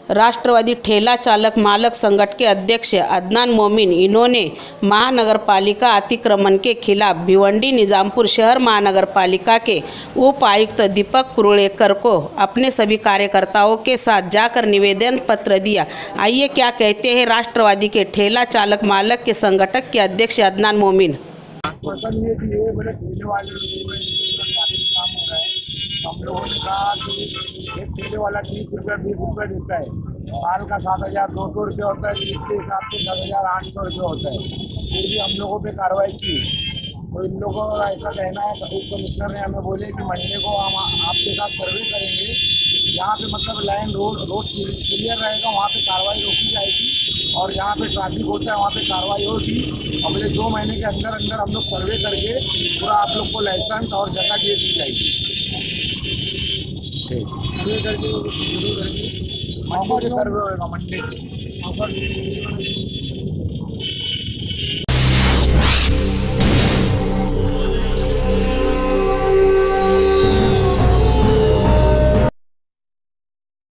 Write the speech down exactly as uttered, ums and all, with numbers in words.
राष्ट्रवादी ठेला चालक मालक संगठन के अध्यक्ष अदनान मोमिन इन्होंने महानगर पालिका अतिक्रमण के खिलाफ भिवंडी निजामपुर शहर महानगर पालिका के उपायुक्त दीपक कुरुलेकर को अपने सभी कार्यकर्ताओं के साथ जाकर निवेदन पत्र दिया। आइए क्या कहते हैं राष्ट्रवादी के ठेला चालक मालक के संगठन के अध्यक्ष अदनान मोमिन। हम लोगों ने कहा कि एक ठेले वाला तीस रुपये बीस रुपये देता है, साल का सात हज़ार दो सौ रुपये होता है, जिसके हिसाब से दस हज़ार आठ सौ रुपये होता है। फिर भी हम लोगों पे कार्रवाई की। तो इन लोगों का ऐसा कहना है, उप कमिश्नर ने हमें बोले कि मंडे को हम आपके साथ सर्वे करेंगे, जहाँ पे मतलब लाइन रोड रोड क्लियर रहेगा वहाँ पे कार्रवाई रोकी जाएगी और जहाँ पे ट्रैफिक होता है वहाँ पे कार्रवाई होगी। अगले दो महीने के अंदर अंदर हम लोग सर्वे करके पूरा आप लोग को लाइसेंस और जगह दे दी जाएगी। सर्वे करके जरूर सर्वे होगा मंडे।